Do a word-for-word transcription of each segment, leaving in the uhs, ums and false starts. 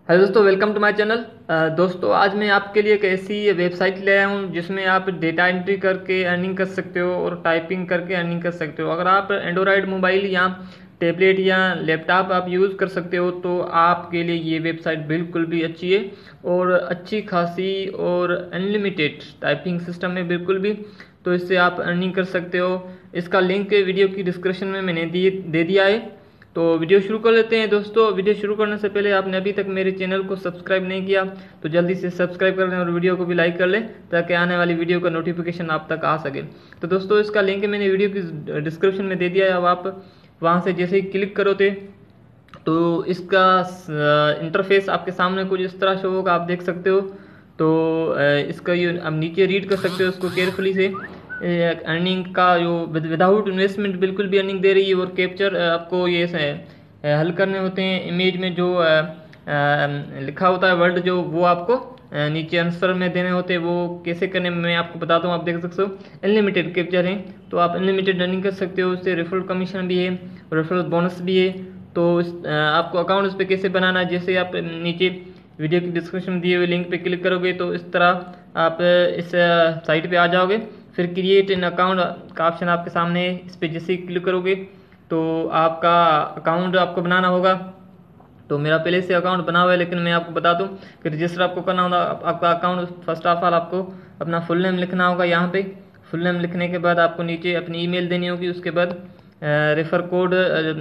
Hello दोस्तों, welcome to my channel. दोस्तों आज मैं आपके लिए एक ऐसी वेबसाइट ले आया हूँ जिसमें आप डेटा एंट्री करके अर्निंग कर सकते हो और टाइपिंग करके अर्निंग कर सकते हो। अगर आप एंड्रॉयड मोबाइल या टैबलेट या लैपटॉप आप यूज़ कर सकते हो तो आपके लिए ये वेबसाइट बिल्कुल भी अच्छी है और अच्छी खासी और अनलिमिटेड टाइपिंग सिस्टम है बिल्कुल भी। तो इससे आप अर्निंग कर सकते हो। इसका लिंक वीडियो की डिस्क्रिप्शन में मैंने दिए दे दिया है। तो वीडियो शुरू कर लेते हैं। दोस्तों वीडियो शुरू करने से पहले आपने अभी तक मेरे चैनल को सब्सक्राइब नहीं किया तो जल्दी से सब्सक्राइब कर लें और वीडियो को भी लाइक कर लें ताकि आने वाली वीडियो का नोटिफिकेशन आप तक आ सके। तो दोस्तों इसका लिंक मैंने वीडियो की डिस्क्रिप्शन में दे दिया है। अब आप वहां से जैसे ही क्लिक करोगे तो इसका इंटरफेस आपके सामने कुछ इस तरह शो होगा, आप देख सकते हो। तो इसका ये आप नीचे रीड कर सकते हो इसको केयरफुली से। अर्निंग का जो विदाउट इन्वेस्टमेंट बिल्कुल भी अर्निंग दे रही है और कैप्चर आपको ये हल करने होते हैं। इमेज में जो आ, आ, लिखा होता है वर्ड जो वो आपको नीचे आंसर में देने होते हैं। वो कैसे करने में मैं आपको बताता हूँ। आप देख सकते हो अनलिमिटेड कैप्चर है तो आप अनलिमिटेड अर्निंग कर सकते हो। उससे रेफरल कमीशन भी है, रेफरल बोनस भी है। तो इस, आपको अकाउंट उस पर कैसे बनाना है, जैसे आप नीचे वीडियो की डिस्क्रिप्शन में दिए हुए लिंक पे क्लिक करोगे तो इस तरह आप इस साइट पे आ जाओगे। फिर क्रिएट एन अकाउंट का ऑप्शन आपके सामने है। इस पर जैसे ही क्लिक करोगे तो आपका अकाउंट आपको बनाना होगा। तो मेरा पहले से अकाउंट बना हुआ है लेकिन मैं आपको बता दूं कि रजिस्टर आपको करना होगा। आपका अकाउंट फर्स्ट ऑफ ऑल आपको अपना फुल नेम लिखना होगा। यहाँ पे फुल नेम लिखने के बाद आपको नीचे अपनी ईमेल देनी होगी। उसके बाद रेफर कोड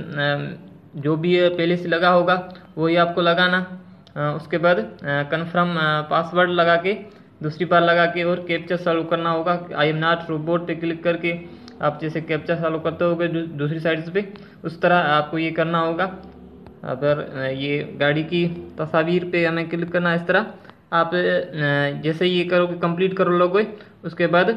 जो भी है पहले से लगा होगा वही आपको लगाना। उसके बाद कन्फर्म पासवर्ड लगा के दूसरी बार लगा के और कैप्चा सॉल्व करना होगा। आई एम नॉट रोबोट पे क्लिक करके आप जैसे कैप्चा सॉल्व करते होगे दूसरी साइड पे उस तरह आपको ये करना होगा। अगर ये गाड़ी की तस्वीर पे हमें क्लिक करना है इस तरह। आप जैसे ही ये करोगे कंप्लीट कर लोगे उसके बाद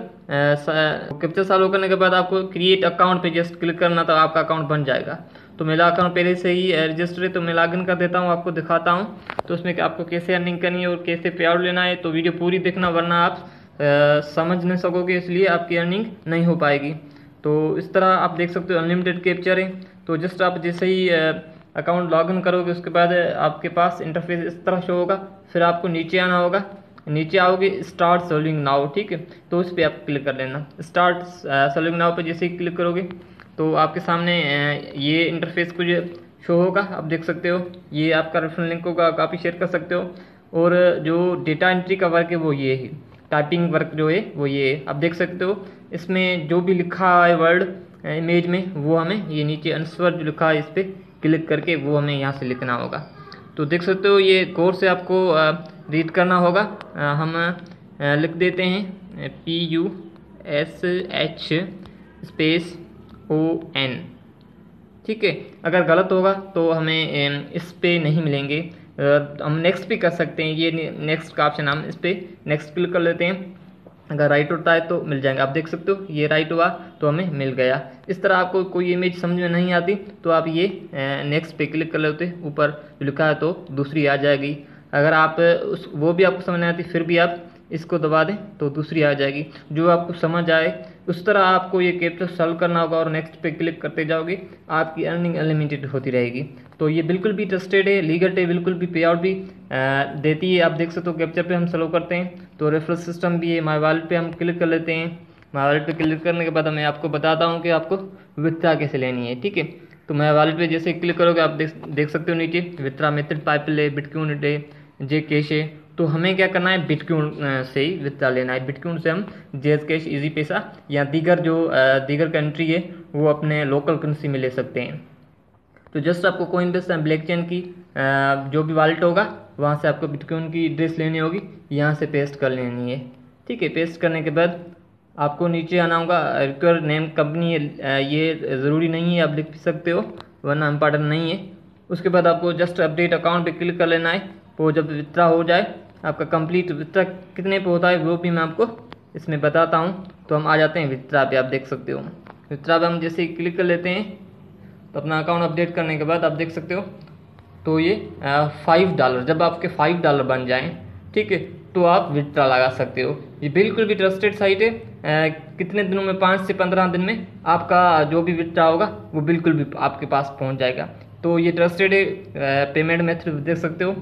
कैप्चा सॉल्व करने के बाद आपको क्रिएट अकाउंट पे जस्ट क्लिक करना तो आपका अकाउंट बन जाएगा। तो मेरा अकाउंट पहले से ही रजिस्टर है तो मैं लॉगिन कर देता हूँ, आपको दिखाता हूँ। तो उसमें आपको कैसे अर्निंग करनी है और कैसे पे आउट लेना है तो वीडियो पूरी देखना वरना आप आ, समझ नहीं सकोगे, इसलिए आपकी अर्निंग नहीं हो पाएगी। तो इस तरह आप देख सकते हो अनलिमिटेड कैप्चर है। तो जस्ट आप जैसे ही अकाउंट लॉगिन करोगे उसके बाद आपके पास इंटरफेस इस तरह शो होगा। फिर आपको नीचे आना होगा। नीचे आओगे स्टार्ट सॉल्विंग नाउ, ठीक है। तो उस पर आप क्लिक कर लेना। स्टार्ट सॉल्विंग नाउ पर जैसे ही क्लिक करोगे तो आपके सामने ये इंटरफेस कुछ शो होगा, आप देख सकते हो। ये आपका रेफरल लिंक होगा, काफ़ी शेयर कर सकते हो। और जो डेटा एंट्री का वर्क है वो ये है, टाइपिंग वर्क जो है वो ये है, आप देख सकते हो। इसमें जो भी लिखा है वर्ड इमेज में वो हमें ये नीचे आंसर जो लिखा है इस पर क्लिक करके वो हमें यहाँ से लिखना होगा। तो देख सकते हो ये कोर्स से आपको रीड करना होगा। हम लिख देते हैं P U S H space O N, ठीक है। अगर गलत होगा तो हमें इस पे नहीं मिलेंगे। हम नेक्स्ट भी कर सकते हैं, ये नेक्स्ट का ऑप्शन हम इस पे नेक्स्ट क्लिक कर लेते हैं। अगर राइट होता है तो मिल जाएंगे, आप देख सकते हो ये राइट हुआ तो हमें मिल गया। इस तरह आपको कोई इमेज समझ में नहीं आती तो आप ये नेक्स्ट पे क्लिक कर लेते, ऊपर लिखा है तो दूसरी आ जाएगी। अगर आप उस वो भी आपको समझ नहीं आती फिर भी आप इसको दबा दें तो दूसरी आ जाएगी। जो आपको समझ आए उस तरह आपको ये कैप्चा सॉल्व करना होगा और नेक्स्ट पे क्लिक करते जाओगे, आपकी अर्निंग अनलिमिटेड होती रहेगी। तो ये बिल्कुल भी ट्रस्टेड है, लीगल है, बिल्कुल भी पे आउट भी आ, देती है। आप देख सकते हो कैप्चा पे हम सॉल्व करते हैं तो रेफरल सिस्टम भी है। माई वॉलेट पे हम क्लिक कर लेते हैं। माई वॉलेट पे क्लिक करने के बाद मैं आपको बताता हूँ कि आपको विथड्रॉ कैसे लेनी है, ठीक है। तो माई वॉलेट पे जैसे क्लिक करोगे आप देख देख सकते हो नीचे विथड्रॉ मेथड पाइपल है, बिटकॉइन है, जे कैश है। तो हमें क्या करना है, बिटकॉइन से ही विथड्रॉ लेना है। बिटकॉइन से हम जेज कैश, इजी पैसा या दीगर जो दीगर कंट्री है वो अपने लोकल करेंसी में ले सकते हैं। तो जस्ट आपको कोइन बेस ब्लैक चेन की जो भी वॉलेट होगा वहाँ से आपको बिटकॉइन की एड्रेस लेनी होगी, यहाँ से पेस्ट कर लेनी है, ठीक है। पेस्ट करने के बाद आपको नीचे आना होगा। रिक्वायर नेम कंपनी ये ज़रूरी नहीं है, आप लिख सकते हो वरना इम्पॉर्टेंट नहीं है। उसके बाद आपको जस्ट अपडेट अकाउंट पे क्लिक कर लेना है। वो जब विथड्रॉ हो जाए आपका कंप्लीट, विथड्रॉ कितने पे होता है वो भी मैं आपको इसमें बताता हूँ। तो हम आ जाते हैं विथड्रॉ पे, आप देख सकते हो। विथड्रॉ पे हम जैसे ही क्लिक कर लेते हैं तो अपना अकाउंट अपडेट करने के बाद आप देख सकते हो तो ये फाइव डॉलर जब आपके फाइव डॉलर बन जाएं, ठीक है, तो आप विथड्रॉ लगा सकते हो। ये बिल्कुल भी ट्रस्टेड साइट है। आ, कितने दिनों में, पाँच से पंद्रह दिन में आपका जो भी विथड्रॉ होगा वो बिल्कुल भी आपके पास पहुंच जाएगा। तो ये ट्रस्टेड है। पेमेंट मेथड देख सकते हो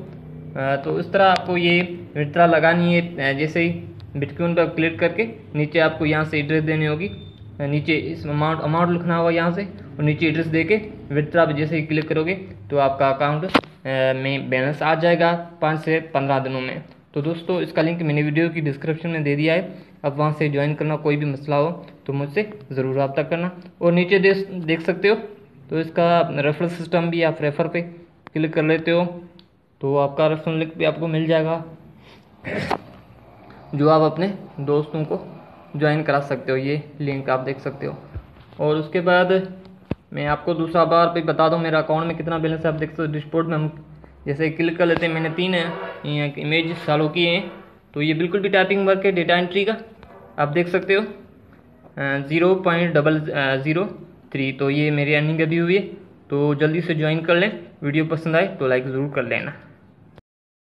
तो इस तरह आपको ये विड्रॉ लगानी है। जैसे ही बिटकॉइन पर क्लिक करके नीचे आपको यहाँ से एड्रेस देनी होगी, नीचे इस अमाउंट अमाउंट लिखना होगा यहाँ से, और नीचे एड्रेस देके विड्रॉ पे जैसे ही क्लिक करोगे तो आपका अकाउंट में बैलेंस आ जाएगा पाँच से पंद्रह दिनों में। तो दोस्तों इसका लिंक मैंने वीडियो की डिस्क्रिप्शन में दे दिया है, अब वहाँ से ज्वाइन करना। कोई भी मसला हो तो मुझसे ज़रूर रब्ता करना। और नीचे देख देख सकते हो तो इसका रेफरल सिस्टम भी, आप रेफर पे क्लिक कर लेते हो तो आपका रेफरल लिंक भी आपको मिल जाएगा, जो आप अपने दोस्तों को ज्वाइन करा सकते हो। ये लिंक आप देख सकते हो। और उसके बाद मैं आपको दूसरा बार भी बता दूं मेरा अकाउंट में कितना बैलेंस है। आप देख सकते हो डिस्पोर्ट में हम जैसे क्लिक कर लेते हैं, मैंने तीन है यहाँ इमेज चालू किए हैं, तो ये बिल्कुल भी टाइपिंग वर्क है डेटा एंट्री का, आप देख सकते हो zero point double zero three. तो ये मेरी अर्निंग अभी हुई है, तो जल्दी से ज्वाइन कर लें। वीडियो पसंद आए तो लाइक ज़रूर कर लेना।